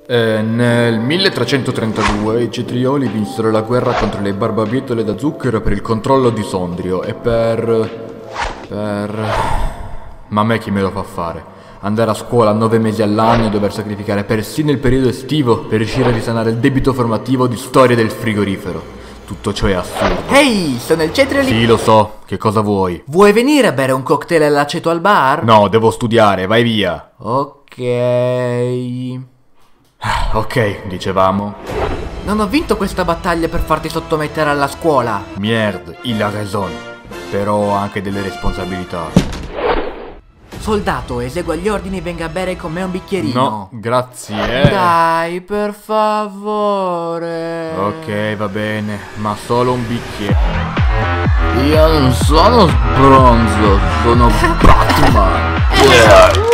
Nel 1332 i cetrioli vinsero la guerra contro le barbabietole da zucchero per il controllo di Sondrio e Ma a me chi me lo fa fare? Andare a scuola 9 mesi all'anno e dover sacrificare persino il periodo estivo per riuscire a risanare il debito formativo di storia del frigorifero. Tutto ciò è assurdo. Ehi, sono il cetrioli. Sì, lo so. Che cosa vuoi? Vuoi venire a bere un cocktail all'aceto al bar? No, devo studiare, vai via. Ok. Ok, dicevamo. Non ho vinto questa battaglia per farti sottomettere alla scuola. Merde, il a raison. Però ho anche delle responsabilità. Soldato, esegua gli ordini e venga a bere con me un bicchierino. No, grazie. Dai, per favore. Ok, va bene, ma solo un bicchiere. Io non sono sbronzo, sono Batman.